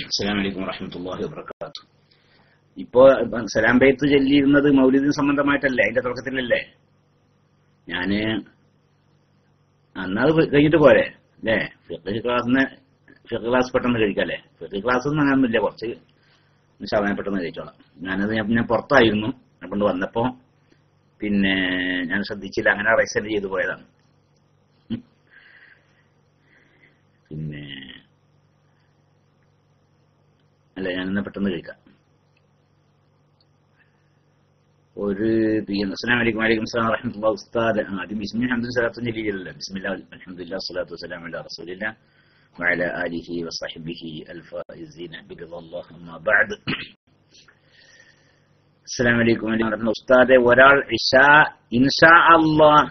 അസ്സലാമു അലൈക്കും വറഹ്മത്തുള്ളാഹി വബറകാതുഹു. ഇപ്പോ സലാം ബൈത്ത് ചൊല്ലിയിരുന്നത് മൗലിദിന് സംബന്ധമായിട്ടല്ലേ, അതിന്റെ തുടക്കത്തിലല്ലേ? ഞാന് അന്നത് കഴിഞ്ഞിട്ട് പോരെ അല്ലേ? ഫിഖ് ക്ലാസ് പെട്ടെന്ന് കഴിക്കല്ലേ? ഫിഖ് ക്ലാസ് ഒന്നും അങ്ങനൊന്നുമില്ല, കുറച്ച് ശതമാനം പെട്ടെന്ന് കഴിച്ചോളാം. ഞാൻ പുറത്തായിരുന്നു, അതുകൊണ്ട് വന്നപ്പോ പിന്നെ ഞാൻ ശ്രദ്ധിച്ചില്ല, അങ്ങനെ റൈസെന്റ് ചെയ്തു പോയതാണ്. പിന്നെ അല്ല, ഞാനിന്ന് പെട്ടെന്ന് കഴിക്കാം. അസ്സലാമു അലൈക്കും വഅലൈക്കും അസ്സലാം വറഹ്മത്തുള്ളാഹി. ഉസ്താദ് ആദ്യം ബിസ്മില്ലാഹി ഹംദുൻ സലാത്തുൻ ജലീലല്ലേ, ബിസ്മില്ലാഹി അൽഹംദുലില്ലാഹി സ്വലാത്തു വസ്സലാമു അലാ റസൂലില്ലാഹ് വഅലാ ആലിഹി വസഹ്ബിഹി അൽഫായിസീന ബിറളില്ലാഹി അമ്മാ ബഅദ്. അസ്സലാമു അലൈക്കും വഅലൈക്കും വറഹ്മത്തുള്ളാഹി. ഉസ്താദെ, ഒരാൾ ഇൻഷാ അല്ലാഹ്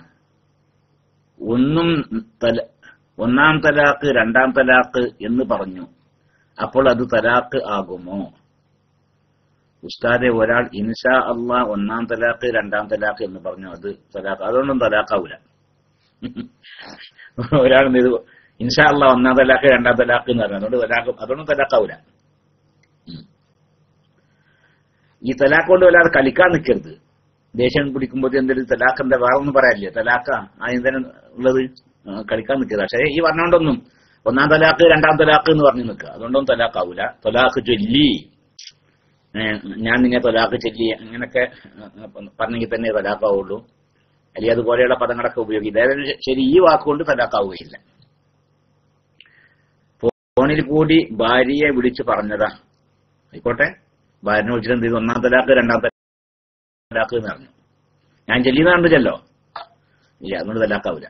ഒന്നാം തലാഖ് രണ്ടാം തലാഖ് എന്ന് പറഞ്ഞു, അപ്പോൾ അത് തലാഖ് ആകുമോ? ഉസ്താദെ, ഒരാൾ ഇൻഷാ അല്ലാഹ് ഒന്നാം തലാഖ് രണ്ടാം തലാഖ് എന്ന് പറഞ്ഞു, അത് തലാഖ്, അതുകൊണ്ടൊന്നും തലാഖാവൂല. ഒരാൾ ഇൻഷാ അല്ലാഹ് ഒന്നാം തലാഖ് രണ്ടാം തലാഖ് എന്ന് പറഞ്ഞു, അതുകൊണ്ടും തലാഖാവൂല. ഈ തലാഖ് കൊണ്ട് ഒരാൾ കളിക്കാൻ നിൽക്കരുത്. ദേഷ്യം പിടിക്കുമ്പോൾ എന്തൊരു തലാഖ്, എന്താ വേറെ ഒന്നും പറയാനില്ല, തലാഖാ എന്തിനാ ഉള്ളത്, കളിക്കാൻ നിൽക്കരുത്. പക്ഷേ ഈ പറഞ്ഞോണ്ടൊന്നും ഒന്നാം തലാഖ് രണ്ടാം തലാഖ് എന്ന് പറഞ്ഞു നിൽക്കുക, അതുകൊണ്ടൊന്നും തലാഖാവൂല. തലാഖ് ചൊല്ലി, ഞാൻ നിന്നെ തലാഖ് ചൊല്ലി അങ്ങനൊക്കെ പറഞ്ഞെങ്കിൽ തന്നെ തലാഖാവുള്ളൂ. അല്ലെങ്കിൽ അതുപോലെയുള്ള പദങ്ങളൊക്കെ ഉപയോഗിക്കും. അതായത് ശരി, ഈ വാക്കുകൊണ്ട് തലാഖാവുകയില്ല. ഫോണിൽ കൂടി ഭാര്യയെ വിളിച്ച് പറഞ്ഞതാ, ആയിക്കോട്ടെ, ഭാര്യനെ വിളിച്ചിട്ട് എന്ത് ചെയ്തു, ഒന്നാം തലാഖ് രണ്ടാം തലാഖ് എന്ന് പറഞ്ഞു, ഞാൻ ചൊല്ലിന്ന് കണ്ടില്ലല്ലോ, ഇല്ല, അതുകൊണ്ട് തലാഖാവൂല.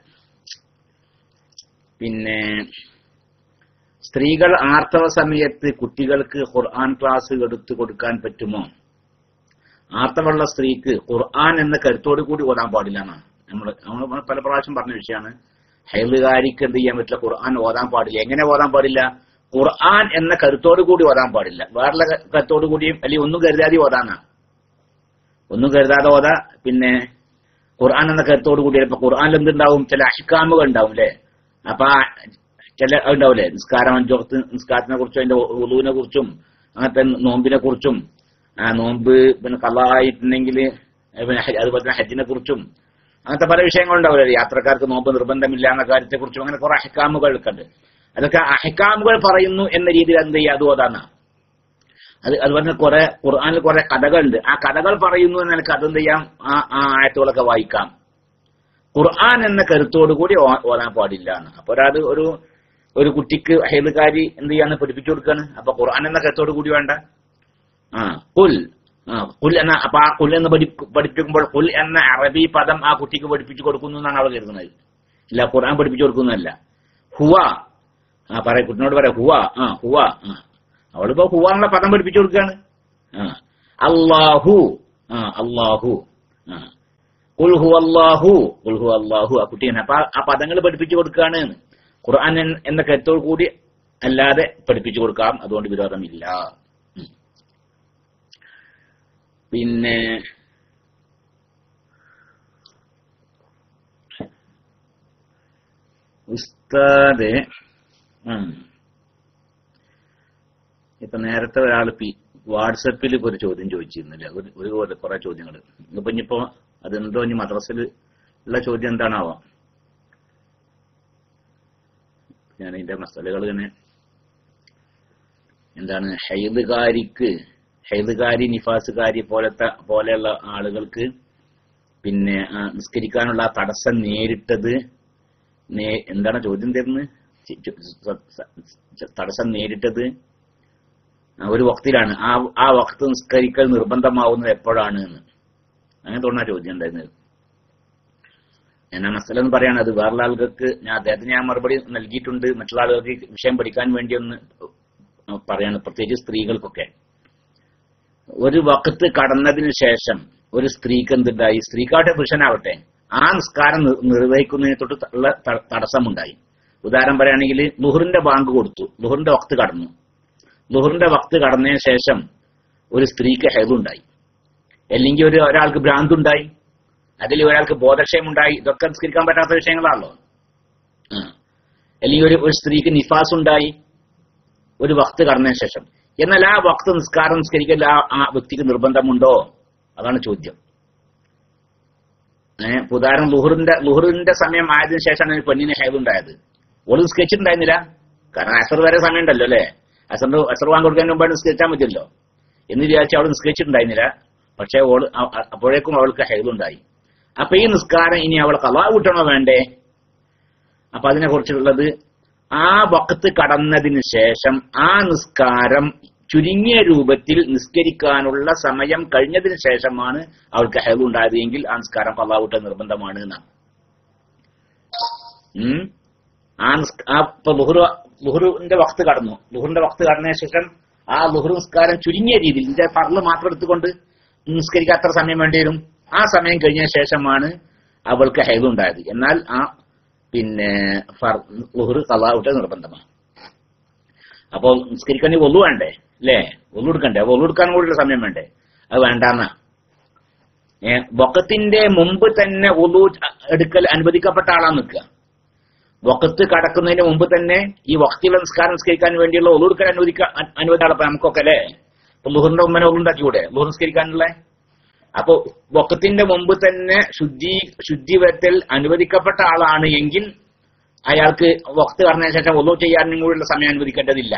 പിന്നെ സ്ത്രീകൾ ആർത്തവ സമയത്ത് കുട്ടികൾക്ക് ഖുർആൻ ക്ലാസ് എടുത്തു കൊടുക്കാൻ പറ്റുമോ? ആർത്തവമുള്ള സ്ത്രീക്ക് ഖുർആൻ എന്ന കരുത്തോടു കൂടി ഓതാൻ പാടില്ല എന്നാണ് നമ്മൾ പല പ്രാവശ്യം പറഞ്ഞ വിഷയമാണ്. ഹൈലുകാരിക്ക് എന്ത് ചെയ്യാൻ പറ്റില്ല, ഖുർആൻ ഓതാൻ പാടില്ല. എങ്ങനെ ഓതാൻ പാടില്ല? ഖുർആൻ എന്ന കരുത്തോടു കൂടി ഓതാൻ പാടില്ല. വേറെ കരുത്തോടു കൂടിയും അല്ലെങ്കിൽ ഒന്നും കരുതാതെ ഓതാനാ, ഒന്നും കരുതാതെ ഓതാ. പിന്നെ ഖുർആൻ എന്ന കരുത്തോടു കൂടി ഇപ്പൊ ഖുർആനിൽ എന്തുണ്ടാവും, ചില അഹ്കാമുകൾ ഉണ്ടാവും അല്ലെ? അപ്പൊ ചില ഉണ്ടാവില്ലേ, നിസ്കാരം, 5 വഖ്ത് നിസ്കാരത്തിനെ കുറിച്ചും അതിന്റെ വുളൂവിനെ കുറിച്ചും അങ്ങനത്തെ നോമ്പിനെ കുറിച്ചും, നോമ്പ് പിന്നെ ഖളായിട്ടുണ്ടെങ്കിൽ അതുപോലെ തന്നെ ഹജ്ജിനെ കുറിച്ചും അങ്ങനത്തെ പല വിഷയങ്ങളുണ്ടാവില്ലേ. യാത്രക്കാർക്ക് നോമ്പ് നിർബന്ധമില്ല എന്ന കാര്യത്തെ കുറിച്ചും അങ്ങനെ കുറെ അഹ്കാമുകളൊക്കെ ഉണ്ട്. അതൊക്കെ അഹ്കാമുകൾ പറയുന്നു എന്ന രീതിയിൽ എന്ത് ചെയ്യുക, അത് ഓതാനാ. അതുപോലെ കുറെ ഖുർആനിൽ കുറെ കഥകളുണ്ട്, ആ കഥകൾ പറയുന്നു എന്ന നിലക്ക് അതെന്ത് ചെയ്യാം, ആ ആയത്തുകളൊക്കെ വായിക്കാം. ഖുർആൻ എന്ന കരുത്തോടു കൂടി ഓതാൻ പാടില്ല എന്ന്. അപ്പൊ ഒരു കുട്ടിക്ക് ഹൈലുകാരി എന്ത് ചെയ്യാന്ന് പഠിപ്പിച്ചു കൊടുക്കാണ്. അപ്പൊ ഖുർആൻ എന്ന കരുത്തോടു കൂടി വേണ്ട. കുൽ എന്ന, അപ്പൊ ആ കുൽ എന്ന് പഠിപ്പിക്കുമ്പോൾ കുൽ എന്ന അറബി പദം ആ കുട്ടിക്ക് പഠിപ്പിച്ചു കൊടുക്കുന്നു എന്നാണ് അവൾ കരുതുന്നത്. ഇല്ല, ഖുർആൻ പഠിപ്പിച്ചു കൊടുക്കുന്നതല്ല. ഹുവ, കുട്ടിനോട് പറയാം ഹുവ, ഹുവ, അവളിപ്പോ ഹുവ എന്നുള്ള പദം പഠിപ്പിച്ചു കൊടുക്കുകയാണ്. അല്ലാഹു, അല്ലാഹു, ഖുൽ ഹുവല്ലാഹു, ഖുൽ ഹുവല്ലാഹു, ആ കുട്ടിയാണ്. അപ്പൊ ആ പദങ്ങൾ പഠിപ്പിച്ചു കൊടുക്കുകയാണ്. ഖുർആൻ എന്ന കരുത്തോടു കൂടി അല്ലാതെ പഠിപ്പിച്ചു കൊടുക്കാം, അതുകൊണ്ട് വിരോധമില്ല. പിന്നെ ഉസ്താദെ, ഇപ്പൊ നേരത്തെ ഒരാൾ വാട്സപ്പിൽ ഒരു ചോദ്യം ചോദിച്ചിരുന്നില്ല, കുറെ ചോദ്യങ്ങൾ. ഇനിയിപ്പോ അതെന്തോ ഇനി മദ്രസയിൽ ഉള്ള ചോദ്യം എന്താണാവോ, ഞാൻ ഇതിന്റെ മസലകൾ ഇങ്ങനെ എന്താണ്, ഹൈദുകാരി നിഫാസുകാരി പോലെയുള്ള ആളുകൾക്ക് പിന്നെ നിസ്കരിക്കാനുള്ള ആ തടസ്സം നേരിട്ടത് എന്താണ് ചോദ്യം തരുന്നത്? തടസ്സം നേരിട്ടത് ഒരു വക്തിലാണ്, ആ വക്ത് നിസ്കരിക്കൽ നിർബന്ധമാവുന്നത് എപ്പോഴാണ് എന്ന് അങ്ങനെ തോന്നുന്ന ചോദ്യം ഉണ്ടായിരുന്നത്. ഞാൻ ആ മസല എന്ന് പറയാണ്, അത് വേറെ ആളുകൾക്ക് അദ്ദേഹത്തിന് ഞാൻ മറുപടി നൽകിയിട്ടുണ്ട്. മറ്റുള്ള ആളുകൾക്ക് വിഷയം പഠിക്കാൻ വേണ്ടി ഒന്ന് പറയാണ്, പ്രത്യേകിച്ച് സ്ത്രീകൾക്കൊക്കെ. ഒരു വഖത്ത് കടന്നതിന് ശേഷം ഒരു സ്ത്രീക്ക് എന്തുണ്ടായി, സ്ത്രീക്കാവട്ടെ പുരുഷനാവട്ടെ, ആ നിസ്കാരം നിർവഹിക്കുന്നതിനെ തൊട്ട് ഉള്ള തടസ്സമുണ്ടായി. ഉദാഹരണം പറയുകയാണെങ്കിൽ ളുഹറിന്റെ ബാങ്ക് കൊടുത്തു, ളുഹറിന്റെ വഖത്ത് കടന്നു. ളുഹറിന്റെ വഖത്ത് കടന്നതിന് ശേഷം ഒരു സ്ത്രീക്ക് ഹൈദുണ്ടായി, അല്ലെങ്കിൽ ഒരാൾക്ക് ഭ്രാന്തുണ്ടായി, അതിൽ ഒരാൾക്ക് ബോധക്ഷയമുണ്ടായി. ഇതൊക്കെ നിസ്കരിക്കാൻ പറ്റാത്ത വിഷയങ്ങളാണല്ലോ. അല്ലെങ്കിൽ ഒരു സ്ത്രീക്ക് നിഫാസ് ഉണ്ടായി ഒരു വഖ്ത് കടന്നതിന് ശേഷം, എന്നാൽ ആ വക്ത് നിസ്കാരം നിസ്കരിക്കൽ ആ വ്യക്തിക്ക് നിർബന്ധമുണ്ടോ? അതാണ് ചോദ്യം. ഉദാഹരണം ലുഹറിന്റെ സമയം ആയതിനു ശേഷമാണ് പെണ്ണിന് ഹൈദുണ്ടായത്. ഓള് നിസ്കരിച്ചിട്ടുണ്ടായിരുന്നില്ല. കാരണം അസർ വരെ സമയം ഉണ്ടല്ലോ അല്ലെ. അസർ വാങ്ങി കൊടുക്കുന്നതിന് മുമ്പാണ് നിസ്കരിച്ചാൽ മതിയല്ലോ എന്ന് വിചാരിച്ച് അവൾ നിസ്കരിച്ചിട്ടുണ്ടായിരുന്നില്ല. പക്ഷെ അപ്പോഴേക്കും അവൾക്ക് ഹൈദുണ്ടായി. അപ്പൊ ഈ നിസ്കാരം ഇനി അവൾ ഖളാ കൂട്ടണോ വേണ്ടേ? അപ്പൊ അതിനെ കുറിച്ചുള്ളത് ആ വഖത്ത് കടന്നതിന് ശേഷം ആ നിസ്കാരം ചുരുങ്ങിയ രൂപത്തിൽ നിസ്കരിക്കാനുള്ള സമയം കഴിഞ്ഞതിന് ശേഷമാണ് അവൾക്ക് ഹൈദ് ഉണ്ടായത് എങ്കിൽ ആ നിസ്കാരം ഖളാ കൂട്ടൽ നിർബന്ധമാണ് എന്നാണ്. ഇപ്പൊ ലുഹറിന്റെ വഖത്ത് കടന്നു. ലുഹറിന്റെ വഖത്ത് കടന്നതിന് ശേഷം ആ ലുഹർ നിസ്കാരം ചുരുങ്ങിയ രീതിയിൽ ഇതിന്റെ ഫർള് മാത്രം എടുത്തുകൊണ്ട് നിസ്കരിക്കാൻ അത്ര സമയം വേണ്ടി വരും. ആ സമയം കഴിഞ്ഞ ശേഷമാണ് അവൾക്ക് ഹൈദ് ഉണ്ടായത്. എന്നാൽ ആ ലുഹർ ഖളാ കൂട്ടൽ നിർബന്ധമാണ്. അപ്പോൾ നിസ്കരിക്കാൻ വൊളു വേണ്ടേ അല്ലേ? വൊളു എടുക്കണ്ടേ? വൊളു എടുക്കാൻ കൂടിയുള്ള സമയം വേണ്ടേ? അത് വേണ്ടാന്ന വഖത്തിന്റെ മുമ്പ് തന്നെ വൊളു എടുക്കൽ അനുവദിക്കപ്പെട്ട ആളാണ് നിൽക്കുക. വഖത്ത് കടക്കുന്നതിന് മുമ്പ് തന്നെ ഈ വഖത്തിലെ നിസ്കാരം നിസ്കരിക്കാൻ വേണ്ടിയുള്ള വൊളു എടുക്കൽ അനുവദിക്കാളെ നമുക്കൊക്കെ അല്ലേ? ഇപ്പൊ ലുഹറിന്റെ മുമ്പനെ വൊളു ഉണ്ടാക്കിക്കൂടെ ലുഹർ നിസ്കരിക്കാനുള്ള? അപ്പൊ വഖത്തിന്റെ മുമ്പ് തന്നെ ശുദ്ധി വരുത്തൽ അനുവദിക്കപ്പെട്ട ആളാണ് എങ്കിൽ അയാൾക്ക് വഖത്ത് കടന്നതിന് ശേഷം വൊളു ചെയ്യാനും കൂടിയുള്ള സമയം അനുവദിക്കേണ്ടതില്ല.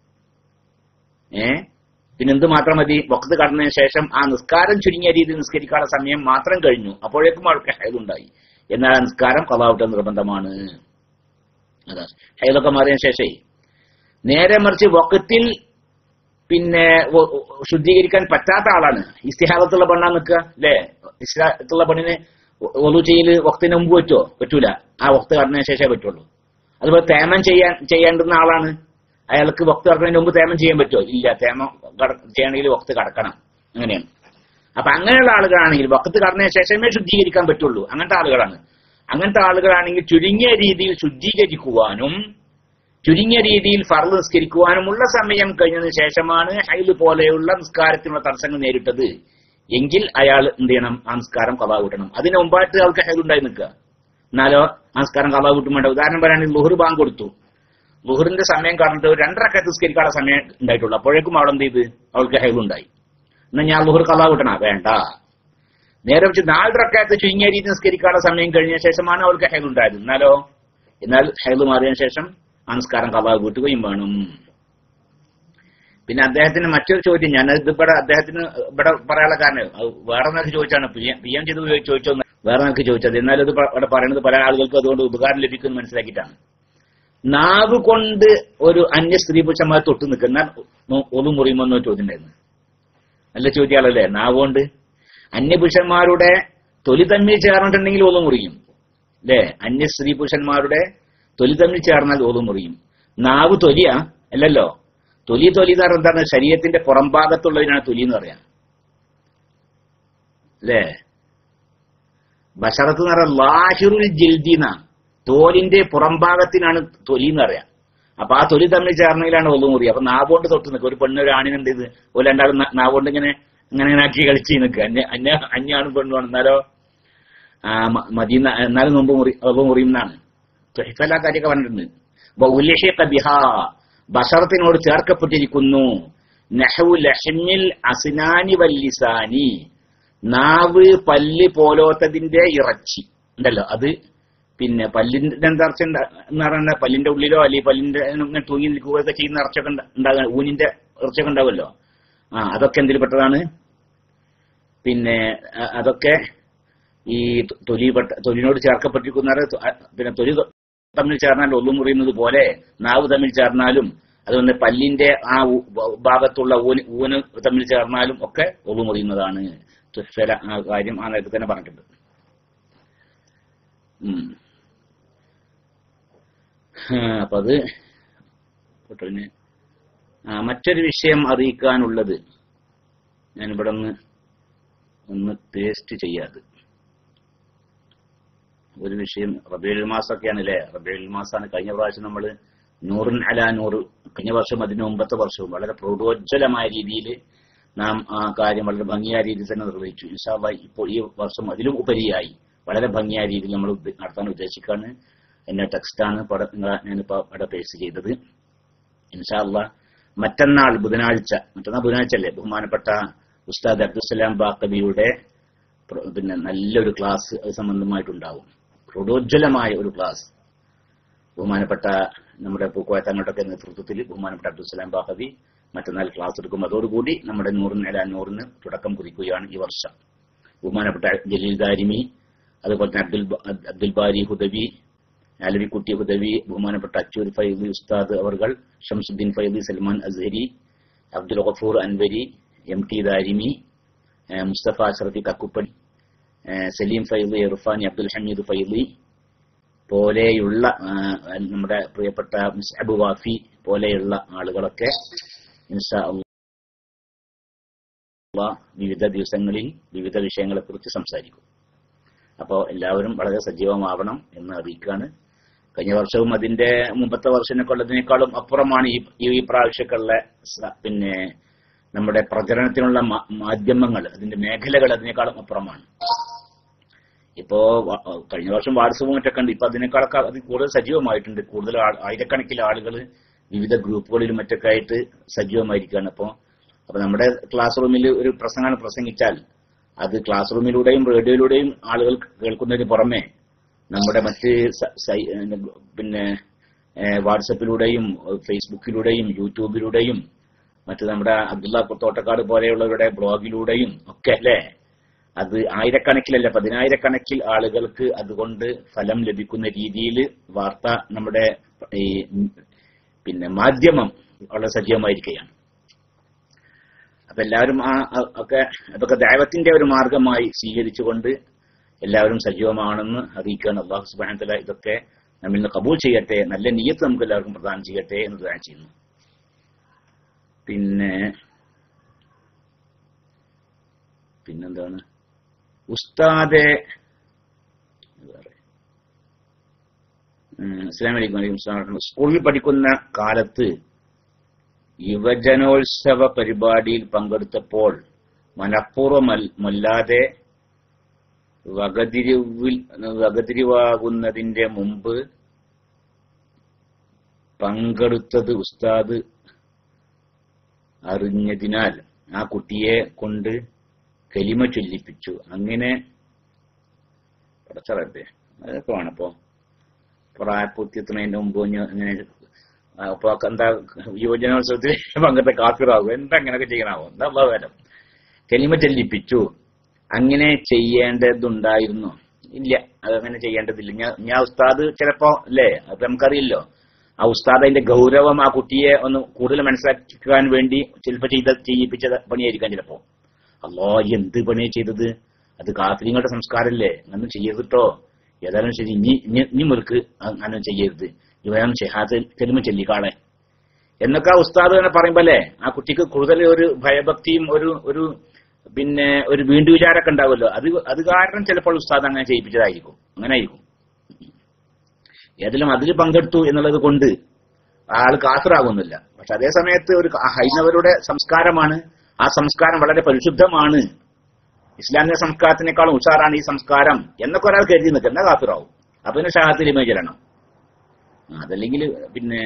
പിന്നെന്ത് മാത്രം മതി? വഖത്ത് കടന്നതിന് ശേഷം ആ നിസ്കാരം ചുരുങ്ങിയ രീതിയിൽ നിസ്കരിക്കാനുള്ള സമയം മാത്രം കഴിഞ്ഞു. അപ്പോഴേക്കും അവൾക്ക് ഹൈദുണ്ടായി. എന്നാൽ ആ നിസ്കാരം ഖളാ കൂട്ടൽ നിർബന്ധമാണ്. അതാ ഹൈദൊക്കെ മാറിയതിനു ശേഷേ നേരെ മറിച്ച് വഖത്തിൽ ശുദ്ധീകരിക്കാൻ പറ്റാത്ത ആളാണ്. ഇസ്തിഹാദത്തുള്ള പെണ്ണാ നിൽക്കുക അല്ലെ? ഇസ്തിഹാദത്തുള്ള പെണ്ണിന് വൊളു ചെയ്യൽ വഖത്തിന് മുമ്പ് പറ്റൂല. ആ വഖത്ത് കടന്നതിന് ശേഷമേ പറ്റുള്ളൂ. അതുപോലെ തേമം ചെയ്യേണ്ടുന്ന ആളാണ്. അയാൾക്ക് വഖത്ത് കടക്കുന്നതിന് മുമ്പ് തേമം ചെയ്യാൻ പറ്റുമോ? ഇല്ല. തേമം ചെയ്യണമെങ്കിൽ വഖത്ത് കടക്കണം. അങ്ങനെയാണ്. അപ്പൊ അങ്ങനെയുള്ള ആളുകളാണെങ്കിൽ വഖത്ത് കടന്നതിന് ശേഷമേ ശുദ്ധീകരിക്കാൻ പറ്റുള്ളൂ. അങ്ങനത്തെ ആളുകളാണെങ്കിൽ ചുരുങ്ങിയ രീതിയിൽ ശുദ്ധീകരിക്കുവാനും ചുരുങ്ങിയ രീതിയിൽ ഫർള് നിസ്കരിക്കുവാനുമുള്ള സമയം കഴിഞ്ഞതിന് ശേഷമാണ് ഹൈദ് പോലെയുള്ള നിസ്കാരത്തിനുള്ള തടസ്സങ്ങൾ നേരിട്ടത് എങ്കിൽ അയാൾ എന്ത് ചെയ്യണം? ആ നിസ്കാരം ഖളാ കൂട്ടണം. അതിന് മുമ്പായിട്ട് ആൾക്ക് ഹൈദ് ഉണ്ടായി നിൽക്കുക. എന്നാലോ ആ നിസ്കാരം ഖളാ കൂട്ടും വേണ്ട. ഉദാഹരണം പറയുകയാണെങ്കിൽ ലുഹർ ബാങ്ക് കൊടുത്തു. ലുഹറിന്റെ സമയം കടന്നിട്ട് 2 റക്അത്ത് നിസ്കരിക്കാനുള്ള സമയം ഉണ്ടായിട്ടുള്ളൂ. അപ്പോഴേക്കും അവൾ എന്ത് ചെയ്ത്? അവൾക്ക് ഹൈദ് ഉണ്ടായി. എന്നാൽ ഞാൻ ലുഹർ ഖളാ കൂട്ടണ വേണ്ട. നേരെ വെച്ച് 4 റക്അത്ത് ചുരുങ്ങിയ രീതി നിസ്കരിക്കാനുള്ള സമയം കഴിഞ്ഞ ശേഷമാണ് അവൾക്ക് ഹൈദ് ഉണ്ടായത്. എന്നാൽ ഹൈദ് മാറിയതിനു ശേഷം ആ നിസ്കാരം ഖളാ കൂട്ടുകയും വേണം. പിന്നെ അദ്ദേഹത്തിന് മറ്റൊരു ചോദ്യം, ഞാനത് അദ്ദേഹത്തിന് ഇവിടെ പറയാനുള്ള കാരണം വേറെ നിനക്ക് ചോദിച്ചാണ്. PM ചെയ്ത് ചോദിച്ചോ വേറെ നിനക്ക് ചോദിച്ചത്. എന്നാലും ഇത് ഇവിടെ പറയുന്നത് പല ആളുകൾക്കും അതുകൊണ്ട് ഉപകാരം ലഭിക്കുമെന്ന് മനസ്സിലാക്കിയിട്ടാണ്. നാവ് കൊണ്ട് ഒരു അന്യ സ്ത്രീ പുരുഷന്മാർ തൊട്ട് നിൽക്കുന്ന ഒന്നു മുറിയുമെന്നോ ചോദ്യം ഉണ്ടായിരുന്നു. നല്ല ചോദ്യമാണല്ലേ? നാവ് കൊണ്ട് അന്യപുരുഷന്മാരുടെ തൊലി തമ്മിൽ ചേർന്നിട്ടുണ്ടെങ്കിൽ ഒന്നു മുറിയും അല്ലേ? അന്യ സ്ത്രീ പുരുഷന്മാരുടെ തൊലി തമ്മിൽ ചേർന്നാൽ ഒന്നു മുറിയും. നാവ് തൊലിയാ അല്ലല്ലോ. തൊലി എന്ന് പറഞ്ഞാൽ എന്താണ്? ശരീരത്തിന്റെ പുറം ഭാഗത്തുള്ളതിനാണ് തൊലി എന്ന് പറയാം അല്ലേ? ബശറത്ത് എന്ന് പറഞ്ഞാൽ ലാഹിറുൽ ജിൽദിന, തോലിന്റെ പുറംഭാഗത്തിനാണ് തൊലി എന്ന് പറയാം. അപ്പൊ ആ തൊലി തമ്മിൽ ചേർന്നതിലാണ് ഒന്നു മുറി. അപ്പൊ നാവുകൊണ്ട് തൊട്ട് നിൽക്കുക. ഒരു പെണ്ണ് ഒരു ആണിനുണ്ട് ഇത് ഒരു രണ്ടാളും നാവുകൊണ്ട് ഇങ്ങനെ ആക്കി കളിച്ച് നിൽക്കുക. അന്യാണ് പെണ്ണുമാണ്. എന്നാലോ മദീന എന്നാലും മുമ്പ് മുറിയും എന്നാണ് എല്ലാ കാര്യമൊക്കെ പറഞ്ഞിട്ടുണ്ട്. ബശറത്തിനോട് ചേർക്കപ്പെട്ടിരിക്കുന്നു. നഹ്വു ലഹ്മിൽ അസ്നാനി വല്ലിസാനി, നാവ് പല്ല് പോലോത്തതിന്റെ ഇറച്ചി ഉണ്ടല്ലോ അത്. പിന്നെ പല്ലിന്റെ ഇറച്ചി എന്ന് പറഞ്ഞാൽ പല്ലിന്റെ ഉള്ളിലോ അല്ലെങ്കിൽ പല്ലിന്റെ തൂങ്ങി നിൽക്കുകയൊക്കെ ചെയ്യുന്ന ഇറച്ചിയൊക്കെ ഉണ്ടാകുക, ഊനിന്റെ ഇറച്ചിയൊക്കെ ഉണ്ടാവുമല്ലോ. അതൊക്കെ എന്തിൽ പെട്ടതാണ്? പിന്നെ അതൊക്കെ ഈ തൊലിനോട് ചേർക്കപ്പെട്ടിരിക്കുന്ന പിന്നെ തൊലി തമ്മിൽ ചേർന്നാൽ ഒന്നു മുറിയുന്നത് പോലെ നാവ് തമ്മിൽ ചേർന്നാലും അതുകൊണ്ട് പല്ലിന്റെ ആ ഭാഗത്തുള്ള ഊന് തമ്മിൽ ചേർന്നാലും ഒക്കെ ഒന്നു മുറിയുന്നതാണ്. ആ കാര്യം ആ നേരത്തെ തന്നെ പറഞ്ഞിട്ടുണ്ട്. അപ്പൊ അത് പിന്നെ മറ്റൊരു വിഷയം അറിയിക്കാനുള്ളത് ഞാനിവിടെ ഒന്ന് പേസ്റ്റ് ചെയ്യാതെ ഒരു വിഷയം. റബീഉൽ മാസമൊക്കെയാണ് അല്ലേ? റബീഉൽ മാസമാണ്. കഴിഞ്ഞ പ്രാവശ്യം നമ്മൾ നൂറുൻ അലാ നൂറ്, കഴിഞ്ഞ വർഷം അതിന് മുമ്പത്തെ വർഷവും വളരെ പ്രൗഢോജ്വലമായ രീതിയിൽ നാം ആ കാര്യം വളരെ ഭംഗിയായ രീതിയിൽ തന്നെ നിർവഹിച്ചു. ഇൻഷാ അല്ലാഹ് ഇപ്പോൾ ഈ വർഷം അതിലും ഉപരിയായി വളരെ ഭംഗിയായ രീതിയിൽ നമ്മൾ നടത്താൻ ഉദ്ദേശിക്കുകയാണ്. എന്റെ ടെക്സ്റ്റാണ് ഞാനിപ്പോ ഇവിടെ പേസ്റ്റ് ചെയ്തത്. ഇൻഷാ അല്ലാഹ് മറ്റന്നാൾ ബുധനാഴ്ച അല്ലേ, ബഹുമാനപ്പെട്ട ഉസ്താദ് അബ്ദുസ്സലാം ബാക്കബിയുടെ പിന്നെ നല്ലൊരു ക്ലാസ് അത് സംബന്ധമായിട്ടുണ്ടാവും. പ്രോജ്വലമായ ഒരു ക്ലാസ് ബഹുമാനപ്പെട്ട നമ്മുടെ പൂക്കോയത്തങ്ങളുടെയൊക്കെ നേതൃത്വത്തിൽ ബഹുമാനപ്പെട്ട അബ്ദുസ്സലാം ബാക്കബി മറ്റന്നാൾ ക്ലാസ് എടുക്കും. അതോടുകൂടി നമ്മുടെ നൂറിന് തുടക്കം കുറിക്കുകയാണ് ഈ വർഷം. ബഹുമാനപ്പെട്ട ജലീൽ ദാരിമി, അതുപോലെ തന്നെ അബ്ദുൽ ബാരി ഹുദവി, ആലവിക്കുട്ടി ഹുദവി, ബഹുമാനപ്പെട്ട അച്ചൂർ ഫൈദി ഉസ്താദ് അവർകൾ, ഷംസുദ്ദീൻ ഫൈദി, സൽമാൻ അസ്ഹരി, അബ്ദുൽ ഗഫൂർ അൻവരി, MT ദാരിമി, മുസ്തഫ അഷ്റഫി കക്കുപ്പൻ, സലീം ഫൈദി, ഇർഫാനി, അബ്ദുൽ ഹമീദ് ഫൈദി പോലെയുള്ള നമ്മുടെ പ്രിയപ്പെട്ട മുസ്അബ് വാഫി പോലെയുള്ള ആളുകളൊക്കെ ഇൻഷാ അല്ലാഹ് വിവിധ ദിവസങ്ങളിൽ വിവിധ വിഷയങ്ങളെക്കുറിച്ച് സംസാരിക്കും. അപ്പോൾ എല്ലാവരും വളരെ സജീവമാവണം എന്ന് അറിയിക്കുകയാണ്. കഴിഞ്ഞ വർഷവും അതിന്റെ മുമ്പത്തെ വർഷമൊക്കെ ഉള്ളതിനേക്കാളും അപ്പുറമാണ് ഈ പ്രാവശ്യമൊക്കെയുള്ള പിന്നെ നമ്മുടെ പ്രചരണത്തിനുള്ള മാധ്യമങ്ങൾ, അതിന്റെ മേഖലകൾ അതിനേക്കാളും അപ്പുറമാണ്. ഇപ്പോ കഴിഞ്ഞ വർഷം വാട്സപ്പും മറ്റൊക്കെ ഉണ്ട്. ഇപ്പൊ അതിനേക്കാളൊക്കെ അത് കൂടുതൽ സജീവമായിട്ടുണ്ട്. കൂടുതൽ ആയിരക്കണക്കിന് ആളുകൾ വിവിധ ഗ്രൂപ്പുകളിലും മറ്റൊക്കെ ആയിട്ട് സജീവമായിരിക്കുകയാണ്. അപ്പൊ നമ്മുടെ ക്ലാസ് റൂമിൽ ഒരു പ്രസംഗം പ്രസംഗിച്ചാൽ അത് ക്ലാസ് റൂമിലൂടെയും റേഡിയോയിലൂടെയും ആളുകൾ കേൾക്കുന്നതിന് പുറമെ നമ്മുടെ മറ്റ് പിന്നെ വാട്സപ്പിലൂടെയും ഫേസ്ബുക്കിലൂടെയും യൂട്യൂബിലൂടെയും മറ്റ് നമ്മുടെ അബ്ദുള്ള തോട്ടക്കാട് പോലെയുള്ളവരുടെ ബ്ലോഗിലൂടെയും ഒക്കെ അല്ലേ, അത് ആയിരക്കണക്കിലല്ല 10,000-കണക്കിൽ ആളുകൾക്ക് അതുകൊണ്ട് ഫലം ലഭിക്കുന്ന രീതിയിൽ വാർത്ത നമ്മുടെ ഈ പിന്നെ മാധ്യമം വളരെ സജീവമായിരിക്കുകയാണ്. അപ്പൊ എല്ലാവരും അതൊക്കെ ദഅവത്തിന്റെ ഒരു മാർഗമായി സ്വീകരിച്ചുകൊണ്ട് എല്ലാവരും സജീവമാണെന്ന് അറിയിക്കുകയാണ്. അല്ലാഹു സുബ്ഹാനഹു വ തആല ഇതൊക്കെ നമ്മിൽ നിന്ന് കബൂൽ ചെയ്യട്ടെ, നല്ല നിയ്യത്ത് നമുക്ക് എല്ലാവർക്കും പ്രദാനം ചെയ്യട്ടെ എന്ന് ദുആ ചെയ്യുന്നു. പിന്നെന്താണ് ഉസ്താദെ, അസ്സലാമു അലൈക്കും. സ്കൂളിൽ പഠിക്കുന്ന കാലത്ത് യുവജനോത്സവ പരിപാടിയിൽ പങ്കെടുത്തപ്പോൾ മനഃപൂർവ്വമല്ലാതെ വകതിരിവാകുന്നതിന്റെ മുമ്പ് പങ്കെടുത്തത് ഉസ്താദ് അറിഞ്ഞതിനാൽ ആ കുട്ടിയെ കൊണ്ട് കലിമ ചൊല്ലിപ്പിച്ചു. അങ്ങനെ പടച്ചറബേ അതൊക്കെ വേണപ്പോ പ്രായപൂർത്തിയെത്തുന്നതിന്റെ മുമ്പ് അങ്ങനെ അപ്പൊ എന്താ യുവജനോത്സവത്തിൽ പങ്കെടുത്ത കാഫിറാകും, എന്താ അങ്ങനെയൊക്കെ ചെയ്യണാവോ, എന്താ ഉപകാരം? കലിമ ചൊല്ലിപ്പിച്ചു. അങ്ങനെ ചെയ്യേണ്ടതുണ്ടായിരുന്നു? ഇല്ല, അതങ്ങനെ ചെയ്യേണ്ടതില്ല. ഞാൻ ഉസ്താദ് ചിലപ്പോ അല്ലേ, അപ്പൊ നമുക്കറിയില്ലോ ആ ഉസ്താദ് അതിന്റെ ഗൗരവം ആ കുട്ടിയെ ഒന്ന് കൂടുതൽ മനസ്സിലാക്കാൻ വേണ്ടി ചിലപ്പോ ചെയ്യിപ്പിച്ച പണിയായിരിക്കാം ചിലപ്പോ. അല്ലോ എന്ത് പണിയാ ചെയ്തത്, അത് കാഫിരിങ്ങളുടെ സംസ്കാരമല്ലേ, അങ്ങനെ ചെയ്യരുതട്ടോ, ഏതായാലും ശരി ഇനി മുറുക്ക് അങ്ങനെ ചെയ്യരുത്, ഇവനും ഷഹാദ് കലിമ ചൊല്ലിക്കാളെ എന്നൊക്കെ ആ ഉസ്താദ് തന്നെ പറയുമ്പോ അല്ലേ ആ കുട്ടിക്ക് കൂടുതൽ ഒരു ഭയഭക്തിയും ഒരു പിന്നെ ഒരു വീണ്ടു വിചാരമൊക്കെ ഉണ്ടാവുമല്ലോ. അത് കാരണം ചിലപ്പോൾ ഉസ്താദ് അങ്ങനെ ചെയ്യിപ്പിച്ചതായിരിക്കും, അങ്ങനെ ആയിരിക്കും. ഏതിലും അതിൽ പങ്കെടുത്തു എന്നുള്ളത് കൊണ്ട് ആള് കാഫിറാകുന്നില്ല. പക്ഷെ അതേ സമയത്ത് ഒരു ഹൈന്ദവരുടെ സംസ്കാരമാണ്, ആ സംസ്കാരം വളരെ പരിശുദ്ധമാണ്, ഇസ്ലാമിക സംസ്കാരത്തിനേക്കാളും ഉഷാറാണ് ഈ സംസ്കാരം എന്നൊക്കെ ഒരാൾ കരുതി നിൽക്കുക, എന്നാ കാഫിറാവും. അപ്പൊ പിന്നെ ഷഹാദത്തിൽ ഇമേജ് ചെല്ലണം. അതല്ലെങ്കിൽ പിന്നെ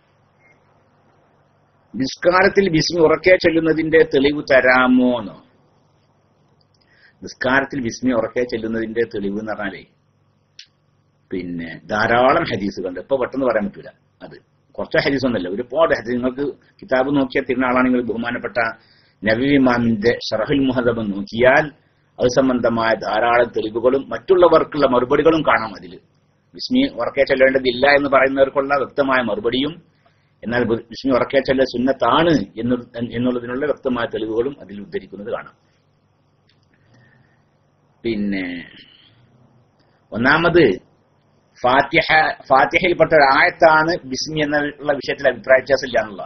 നിസ്കാരത്തിൽ ബിസ്മി ഉറക്കെ ചൊല്ലുന്നതിന്റെ തെളിവ് തരാമോന്നോ? നിസ്കാരത്തിൽ ബിസ്മി ഉറക്കെ ചെല്ലുന്നതിന്റെ തെളിവ് എന്ന് പറഞ്ഞാലേ പിന്നെ ധാരാളം ഹദീസുകളുണ്ട്. ഇപ്പൊ പെട്ടെന്ന് പറയാൻ പറ്റൂല, അത് കുറച്ച് ഹദീസ് ഒന്നല്ല, ഒരുപാട് ഹദീസ്. നിങ്ങൾക്ക് കിതാബ് നോക്കിയാൽ തിരുന്ന ആളാണെങ്കിൽ ബഹുമാനപ്പെട്ട നബവി ഇമാമിന്റെ ഷറഹുൽ മുഹദബ് നോക്കിയാൽ അത് സംബന്ധമായ ധാരാളം തെളിവുകളും മറ്റുള്ളവർക്കുള്ള മറുപടികളും കാണാം. അതിൽ ബിസ്മി ഉറക്കെ ചൊല്ലേണ്ടതില്ല എന്ന് പറയുന്നവർക്കുള്ള വ്യക്തമായ മറുപടിയും, എന്നാൽ ബിസ്മി ഉറക്കെ ചൊല്ല സുന്നത്താണ് എന്നുള്ളതിനുള്ള വ്യക്തമായ തെളിവുകളും അതിൽ ഉദ്ധരിക്കുന്നത് കാണാം. പിന്നെ ഒന്നാമത് ഫാത്തിഹയിൽപ്പെട്ട ഒരു ആയത്താണ് ബിസ്മി എന്നുള്ള വിഷയത്തിൽ അഭിപ്രായ വ്യത്യാസമില്ല എന്നുള്ള.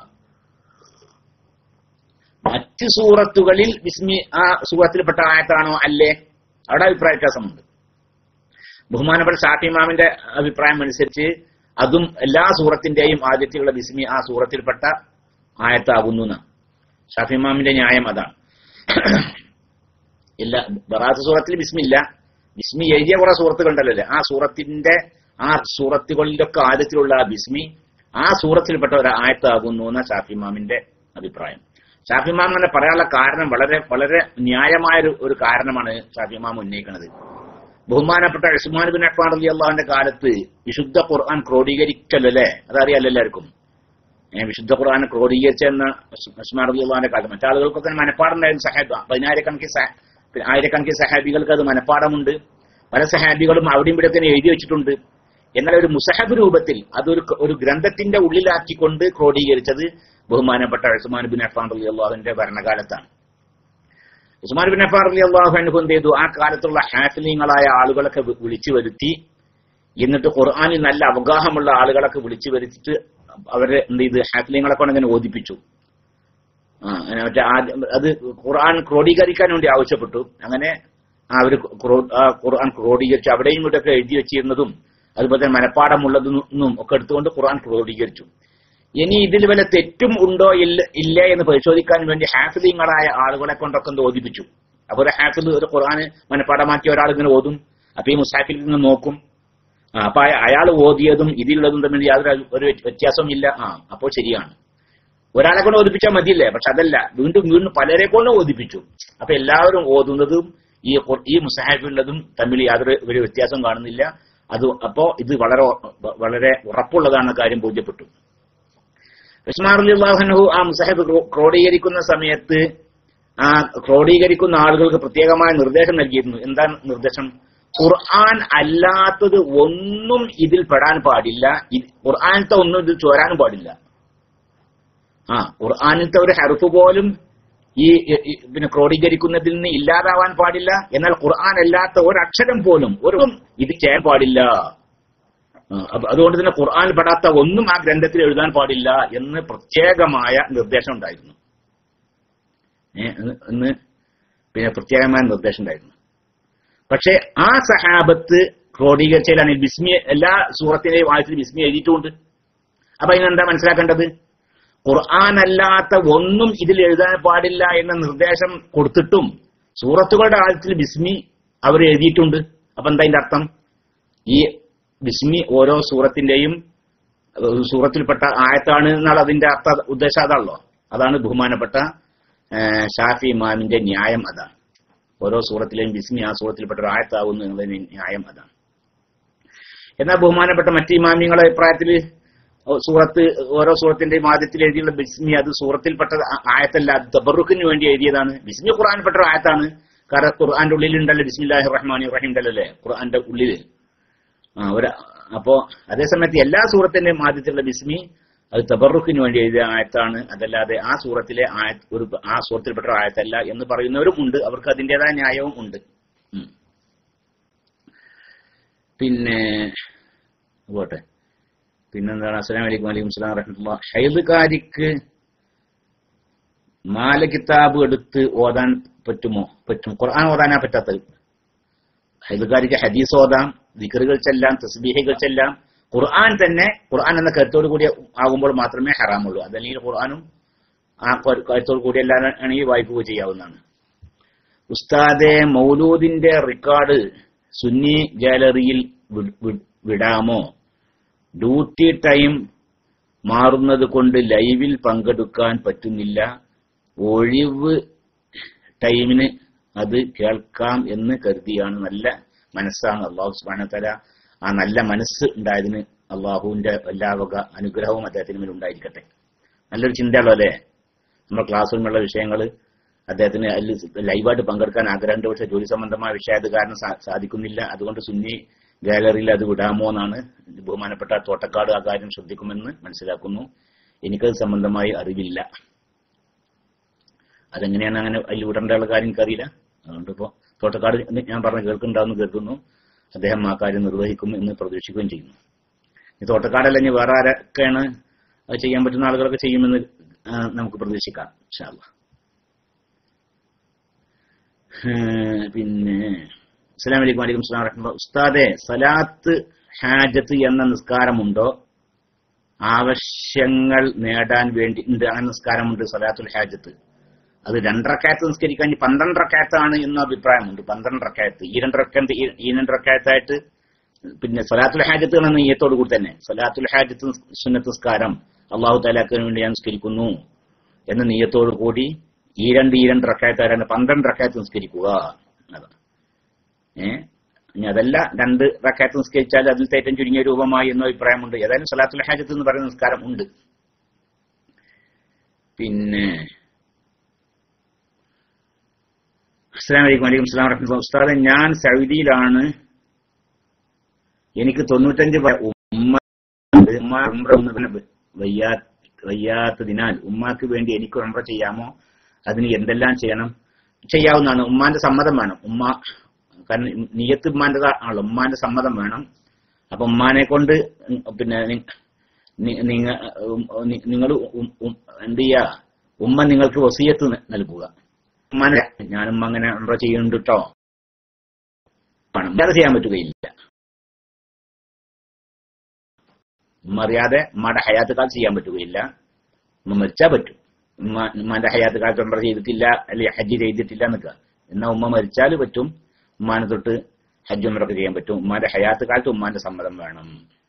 മറ്റ് സൂറത്തുകളിൽ ബിസ്മി ആ സൂറത്തിൽപ്പെട്ട ആയത്താണോ അല്ലേ, അവിടെ അഭിപ്രായ വ്യത്യാസമുണ്ട്. ബഹുമാനപ്പെട്ട ഷാഫി ഇമാമിന്റെ അഭിപ്രായം അനുസരിച്ച് അതും എല്ലാ സൂറത്തിന്റെയും ആദ്യത്തിലുള്ള ബിസ്മി ആ സൂറത്തിൽപ്പെട്ട ആയത്താകുന്നു എന്നാണ് ഷാഫി ഇമാമിന്റെ ന്യായം. അതാണ് ഇല്ല ബറാത്ത് സൂറത്തിൽ ബിസ്മി ഇല്ല, ബിസ്മി എഴുതിയ കുറെ സൂറത്തുകളുണ്ടല്ലോ, ആ സൂറത്തുകളിലൊക്കെ ആദ്യത്തിലുള്ള ബിസ്മി ആ സൂറത്തിൽപ്പെട്ട ഒരു ആയത്താകുന്നു എന്ന ഷാഫി ഇമാമിന്റെ അഭിപ്രായം. ഷാഫി ഇമാം തന്നെ പറയാനുള്ള കാരണം വളരെ വളരെ ന്യായമായ ഒരു കാരണമാണ് ഷാഫി ഇമാം ഉന്നയിക്കുന്നത്. ബഹുമാനപ്പെട്ട ഉസ്മാൻ ബിൻ അഫ്ഫാൻ റളിയല്ലാഹുവിന്റെ കാലത്ത് വിശുദ്ധ ഖുർആൻ ക്രോഡീകരിക്കല്ലോ അല്ലേ? അതറിയാലോ എല്ലാവർക്കും. വിശുദ്ധ ഖുർആൻ ക്രോഡീകരിച്ചെന്ന ഉസ്മാൻ റളിയല്ലാഹുവിന്റെ കാലത്ത് മറ്റാളുകൾക്കൊക്കെ മനപ്പാടുണ്ടായിരുന്നു. ആയിരക്കണക്കിന് സഹാബികൾക്ക് അത് മനപ്പാടമുണ്ട്. പല സഹാബികളും അവിടെയും ഇവിടെ തന്നെ എഴുതി വെച്ചിട്ടുണ്ട്. എന്നാൽ ഒരു മുസഹബ് രൂപത്തിൽ ഒരു ഗ്രന്ഥത്തിന്റെ ഉള്ളിലാക്കിക്കൊണ്ട് ക്രോഡീകരിച്ചത് ബഹുമാനപ്പെട്ട ഉസ്മാൻ ബിൻ അഫ്ഫാൻ റളിയല്ലാഹുവിന്റെ ഭരണകാലത്താണ്. ഉസ്മാൻ ബിൻ അഫ്ഫാൻ റളിയല്ലാഹു അൻഹു എന്ത് ചെയ്തു? ആ കാലത്തുള്ള ഹാഫിളീങ്ങളായ ആളുകളൊക്കെ വിളിച്ചു വരുത്തി, എന്നിട്ട് ഖുർആനിൽ നല്ല അവഗാഹമുള്ള ആളുകളൊക്കെ വിളിച്ചു വരുത്തിയിട്ട് അവരെ എന്ത് ചെയ്ത് ഹാഫിളീങ്ങളെ കൊണ്ട് അങ്ങനെ ഓദിപ്പിച്ചു. മറ്റേ അത് ഖുർആൻ ക്രോഡീകരിക്കാൻ വേണ്ടി ആവശ്യപ്പെട്ടു. അങ്ങനെ അവര് ഖുർആൻ ക്രോഡീകരിച്ചു. അവിടെയും ഇവിടെയൊക്കെ എഴുതി വെച്ചിരുന്നതും അതുപോലെ തന്നെ മനപ്പാടമുള്ളതെന്നും ഒക്കെ എടുത്തുകൊണ്ട് ഖുർആൻ ക്രോഡീകരിച്ചു. ഇനി ഇതിൽ വല്ല തെറ്റും ഉണ്ടോ ഇല്ല എന്ന് പരിശോധിക്കാൻ വേണ്ടി ഹാഫിളീങ്ങളായ ആളുകളെ കൊണ്ടൊക്കെ ഒന്ന് ഓദിപ്പിച്ചു. അപ്പൊ ഒരു ഹാഫിൾ ഒരു ഖുർആൻ മനപ്പാടമാക്കിയ ഒരാൾ ഇങ്ങനെ ഓതും. അപ്പൊ ഈ മുസാഫിൽ നിന്ന് നോക്കും. അപ്പൊ അയാൾ ഓതിയതും ഇതിലുള്ളതും തമ്മിൽ യാതൊരു ഒരു വ്യത്യാസവും ഇല്ല. അപ്പോൾ ശരിയാണ്. ഒരാളെ കൊണ്ട് ഓദിപ്പിച്ചാൽ മതിയല്ലേ? പക്ഷെ അതല്ല, വീണ്ടും വീണ്ടും പലരെ കൊണ്ട് ഓദിപ്പിച്ചു. അപ്പൊ എല്ലാവരും ഓതുന്നതും ഈ മുസാഹിഫിലുള്ളതും തമ്മിൽ യാതൊരു ഒരു വ്യത്യാസം കാണുന്നില്ല. അപ്പോ ഇത് വളരെ വളരെ ഉറപ്പുള്ളതാണ് കാര്യം ബോധ്യപ്പെട്ടു. ഉസ്മാൻ റളിയല്ലാഹു അൻഹു ആ മുസാഹിഫ് ക്രോഡീകരിക്കുന്ന സമയത്ത് ആ ക്രോഡീകരിക്കുന്ന ആളുകൾക്ക് പ്രത്യേകമായ നിർദ്ദേശം നൽകിയിരുന്നു. എന്താണ് നിർദ്ദേശം? ഖുർആൻ അല്ലാത്തത് ഒന്നും ഇതിൽ പെടാൻ പാടില്ല. ഖുർആനിലത്തെ ഒന്നും ഇതിൽ ചോരാനും പാടില്ല. ഖുർആനിലത്തെ ഒരു ഹർഫ് പോലും ഈ പിന്നെ ക്രോഡീകരിക്കുന്നതിൽ നിന്ന് ഇല്ലാതാവാൻ പാടില്ല. എന്നാൽ ഖുർആൻ അല്ലാത്ത ഒരക്ഷരം പോലും ഇത് ചെയ്യാൻ പാടില്ല. അതുകൊണ്ട് തന്നെ ഖുർആനിൽ പെടാത്ത ഒന്നും ആ ഗ്രന്ഥത്തിൽ എഴുതാൻ പാടില്ല എന്ന് പ്രത്യേകമായ നിർദ്ദേശം ഉണ്ടായിരുന്നു. പിന്നെ പ്രത്യേകമായ നിർദ്ദേശം ഉണ്ടായിരുന്നു. പക്ഷെ ആ സഹാബത്ത് ക്രോഡീകരിച്ചാൽ ബിസ്മി എല്ലാ സൂറത്തിന്റെയും ആയത്തിൽ ബിസ്മി എഴുതിയിട്ടുമുണ്ട്. അപ്പൊ അതിനെന്താ മനസ്സിലാക്കേണ്ടത്? ഖുർആൻ അല്ലാത്ത ഒന്നും ഇതിൽ എഴുതാൻ പാടില്ല എന്ന നിർദ്ദേശം കൊടുത്തിട്ടും സൂറത്തുകളുടെ ആയത്തിൽ ബിസ്മി അവർ എഴുതിയിട്ടുണ്ട്. അപ്പൊ എന്താ അതിന്റെ അർത്ഥം? ഈ ബിസ്മി ഓരോ സൂറത്തിന്റെയും സൂറത്തിൽപ്പെട്ട ആയത്താണ് എന്നാണ് അതിന്റെ ഉദ്ദേശം. അതാണല്ലോ, അതാണ് ബഹുമാനപ്പെട്ട ഷാഫി ഇമാമിന്റെ ന്യായം. അതാണ് ഓരോ സൂറത്തിലെയും ബിസ്മി ആ സൂറത്തിൽപ്പെട്ട ഒരു ആയത്താവുന്നു എന്നതിന് ന്യായം അതാണ്. എന്നാൽ ബഹുമാനപ്പെട്ട മറ്റ് ഇമാമിങ്ങളുടെ അഭിപ്രായത്തിൽ ഓരോ സൂറത്തിന്റെയും ആദ്യത്തിൽ എഴുതിയുള്ള ബിസ്മി അത് സൂറത്തിൽപ്പെട്ട ആയത്തല്ല, അത് തബറുക്കിന് വേണ്ടി എഴുതിയതാണ്. ബിസ്മി ഖുർആനിൽപ്പെട്ട ഒരു ആയത്താണ്. കാരണം ഖുർആന്റെ ഉള്ളിലുണ്ടല്ലോ ബിസ്മില്ലാഹിർ റഹ്മാനിർ റഹീം ഉണ്ടല്ലേ ഖുർആന്റെ ഉള്ളില്. അപ്പോ അതേസമയത്ത് എല്ലാ സൂറത്തിന്റെയും ആദ്യത്തിലുള്ള ബിസ്മി അത് തബറുക്കിന് വേണ്ടി എഴുതിയ ആയത്താണ്, അതല്ലാതെ ആ സൂറത്തിലെ ആ സൂറത്തിൽപ്പെട്ട ആയത്തല്ല എന്ന് പറയുന്നവരും ഉണ്ട്. അവർക്ക് അതിൻ്റെതായ ന്യായവും ഉണ്ട്. പിന്നെ പോട്ടെ, പിന്നെന്താണ്? അസ്സലാമു അലൈക്കും. വലൈക്കും അസ്സലാം വറഹ്മത്തുള്ളാഹി. ഹൈദ്കാരിക്ക് മാല കിതാബ് എടുത്ത് ഓതാൻ പറ്റുമോ? പറ്റും. ഖുർആൻ ഓതാനാ പറ്റാത്തത്. ഹൈദ്കാരിക്ക് ഹദീസ് ഓതാം, ദിക്റുകൾ ചെല്ലാം, തസ്ബീഹുകൾ ചെല്ലാം. ഖുർആൻ തന്നെ ഖുർആൻ എന്ന കരുത്തോടു കൂടി ആകുമ്പോൾ മാത്രമേ ഹറാമുള്ളൂ. അതല്ലെങ്കിൽ ഖുർആനും ആ കരുത്തോടു കൂടി എല്ലാണെങ്കിൽ വായിക്കുക ചെയ്യാവുന്നതാണ്. ഉസ്താദെ, മൗലൂദിന്റെ റെക്കോർഡ് സുന്നി ഗാലറിയിൽ വിടാമോ? ഡ്യൂട്ടി ടൈം മാറുന്നത് കൊണ്ട് ലൈവിൽ പങ്കെടുക്കാൻ പറ്റുന്നില്ല. ഒഴിവ് ടൈമിന് അത് കേൾക്കാം എന്ന് കരുതിയാണ്. നല്ല മനസ്സാണ്. അള്ളാഹു സുബ്ഹാനഹു വ തആല ആ നല്ല മനസ്സ് ഉണ്ടായതിന് അള്ളാഹുവിന്റെ എല്ലാവക അനുഗ്രഹവും അദ്ദേഹത്തിന് മേൽ ഉണ്ടായിരിക്കട്ടെ. നല്ലൊരു ചിന്തയുള്ളൂ അല്ലേ? നമ്മുടെ ക്ലാസ് റൂമിലുള്ള വിഷയങ്ങൾ അദ്ദേഹത്തിന് അതിൽ ലൈവായിട്ട് പങ്കെടുക്കാൻ ആഗ്രഹമുണ്ട്. പക്ഷെ ജോലി സംബന്ധമായ വിഷയം കാരണം സാധിക്കുന്നില്ല. അതുകൊണ്ട് സുന്നി ഗാലറിയിൽ അത് വിടാമോ എന്നാണ്. ബഹുമാനപ്പെട്ട തോട്ടക്കാട് ആ കാര്യം ശ്രദ്ധിക്കുമെന്ന് മനസ്സിലാക്കുന്നു. എനിക്കത് സംബന്ധമായി അറിവില്ല. അതെങ്ങനെയാണ് അങ്ങനെ അതിൽ വിടേണ്ട കാര്യം എനിക്കറിയില്ല. അതുകൊണ്ട് ഇപ്പോ തോട്ടക്കാട് ഞാൻ പറഞ്ഞ കേൾക്കുന്നുണ്ടാവുമെന്ന് കരുതുന്നു. അദ്ദേഹം ആ കാര്യം നിർവഹിക്കും എന്ന് പ്രതീക്ഷിക്കുകയും ചെയ്യുന്നു. ഈ തോട്ടക്കാടല്ല, ഇനി വേറെ ആരൊക്കെയാണ് അത് ചെയ്യാൻ പറ്റുന്ന ആളുകളൊക്കെ ചെയ്യുമെന്ന് നമുക്ക് പ്രതീക്ഷിക്കാം ഇൻഷാ അല്ലാഹ്. പിന്നെ അസ്സലാമു അലൈക്കും. വലൈക്കും അസ്സലാം വറഹ്മത്തുള്ളാഹി. ഉസ്താദെ, സലാത്ത് ഹാജത്ത് എന്ന നിസ്കാരമുണ്ടോ? ആവശ്യങ്ങൾ നേടാൻ വേണ്ടി അങ്ങനെ നിസ്കാരമുണ്ട്, സലാത്തുൽ ഹാജത്ത്. അത് 2 റക്അത്ത് നിസ്കരിക്കാൻ 12 റക്അത്താണ് എന്ന അഭിപ്രായമുണ്ട്. 12 റക്അത്ത്, ഈ 2 റക്അത്തായിട്ട് പിന്നെ സലാത്തുൽ ഹാജത്ത് എന്ന നിയ്യത്തോടു കൂടി തന്നെ സലാത്തുൽ ഹാജത്ത് സുന്നത്ത് നിസ്കാരം അല്ലാഹു തആലക്ക് വേണ്ടി ഞാൻ നിസ്കരിക്കുന്നു എന്ന നിയ്യത്തോടു കൂടി ഈ രണ്ട് റക്അത്താരാണ് 12 റക്അത്ത് നിസ്കരിക്കുക. അതാ ഇനി അതല്ല 2 റക്അത്ത് നിസ്കരിച്ചാൽ അതിൽ ഏറ്റവും ചുരുങ്ങിയ രൂപമായി എന്ന അഭിപ്രായമുണ്ട്. ഏതായാലും സ്വലാത്തുൽ ഹാജത്ത് എന്ന് പറയുന്ന നിസ്കാരം ഉണ്ട്. പിന്നെ അസ്സലാമു അലൈക്കും. വലൈക്കും അസ്സലാം വറഹ്മത്തുള്ളാഹി. ഉസ്താദേ, ഞാൻ സൗദിയിലാണ്. എനിക്ക് 95 വയ്യാത്തതിനാൽ ഉമ്മാക്ക് വേണ്ടി എനിക്ക് ഉംറ ചെയ്യാമോ? അതിന് എന്തെല്ലാം ചെയ്യണം? ചെയ്യാവുന്നതാണ്. ഉമ്മാന്റെ സമ്മതം വേണം. ഉമ്മ കാരണം നിയ്യത്ത് ഉമ്മാന്റെ ആണല്ലോ, ഉമ്മാന്റെ സമ്മതം വേണം. അപ്പൊ ഉമ്മാനെ കൊണ്ട് പിന്നെ നിങ്ങൾ എന്ത് ചെയ്യാ, ഉമ്മ നിങ്ങൾക്ക് വസിയത്ത് നൽകുക. ഉമ്മാനെ ഞാനും അങ്ങനെ ഉംറ ചെയ്യുന്നുണ്ട് കേട്ടോ, അത് ചെയ്യാൻ പറ്റുകയില്ല. ഉമ്മ അറിയാതെ ഉമ്മയുടെ ഹയാത്ത് കാലത്ത് ചെയ്യാൻ പറ്റുകയില്ല. ഉമ്മ മരിച്ചാൽ പറ്റും. ഉമ്മാന്റെ ഹയാത്ത് കാലത്ത് ഉംറ ചെയ്തിട്ടില്ല, അല്ലെങ്കിൽ ഹജ്ജ് ചെയ്തിട്ടില്ല എന്നൊക്കെ. എന്നാൽ ഉമ്മ മരിച്ചാൽ പറ്റും. ഉമ്മാനെ തൊട്ട് ഹജ്ജ് ഉംറയൊക്കെ ചെയ്യാൻ പറ്റും. ഉമ്മാന്റെ ഹയാത്ത് കാലത്ത് ഉമ്മാന്റെ സമ്മതം വേണം.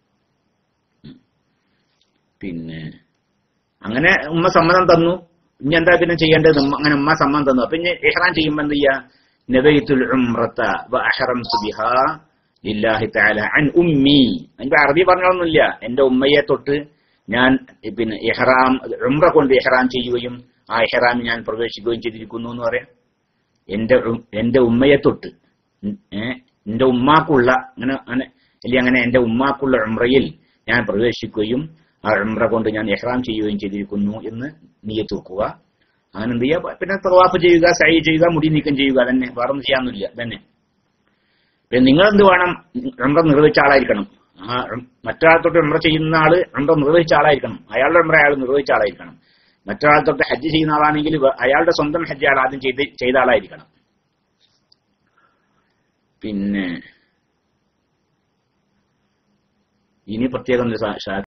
പിന്നെ അങ്ങനെ ഉമ്മ സമ്മതം തന്നു, ഇനി എന്താ പിന്നെ ചെയ്യേണ്ടത്? അങ്ങനെ ഉമ്മ സമ്മതം തന്നു. അപ്പൊ ഇനി ഇഹ്റാം ചെയ്യുമ്പോ എന്ത് ചെയ്യാ? നബൈത്തുൽ ഉംറത വ അഹ്റംതു ബിഹാ ലില്ലാഹി തആല അൻ ഉമ്മി. എനിക്ക് അറബി പറഞ്ഞൊന്നുമില്ല. എന്റെ ഉമ്മയെ തൊട്ട് ഞാൻ പിന്നെ ഇഹ്റാം ഉംറ കൊണ്ട് ഇഹ്റാം ചെയ്യുകയും ആ ഇഹ്റാം ഞാൻ പ്രവേശിക്കുകയും ചെയ്തിരിക്കുന്നു എന്ന് പറയാം. എന്റെ ഉമ്മയെ തൊട്ട് എന്റെ ഉമ്മാക്കുള്ള അങ്ങനെ എന്റെ ഉമ്മാക്കുള്ള ഉംറയിൽ ഞാൻ പ്രവേശിക്കുകയും ആ ഉംറ കൊണ്ട് ഞാൻ ഇഹ്റാം ചെയ്യുകയും ചെയ്തിരിക്കുന്നു എന്ന് നിയ്യത്ത് വെക്കുക. അങ്ങനെ എന്ത് ചെയ്യുക? പിന്നെ തവാഫ് ചെയ്യുക, സഅയ് ചെയ്യുക, മുടി നീക്കം ചെയ്യുക. തന്നെ വേറൊന്നും ചെയ്യാനൊന്നുമില്ല. തന്നെ പിന്നെ നിങ്ങളെന്ത് വേണം? ഉംറ നിർവഹിച്ച ആളായിരിക്കണം. ആ മറ്റൊരാൾ തൊട്ട് ഉംറ ചെയ്യുന്ന ആള് ഉംറ നിർവഹിച്ച ആളായിരിക്കണം. അയാളുടെ ഉംറ അയാൾ നിർവഹിച്ച ആളായിരിക്കണം. മറ്റൊരാൾ തൊട്ട് ഹജ്ജ് ചെയ്യുന്ന ആളാണെങ്കിൽ അയാളുടെ സ്വന്തം ഹജ്ജ് അയാൾ ആദ്യം ചെയ്ത ആളായിരിക്കണം. പിന്നെ ഇനി പ്രത്യേകം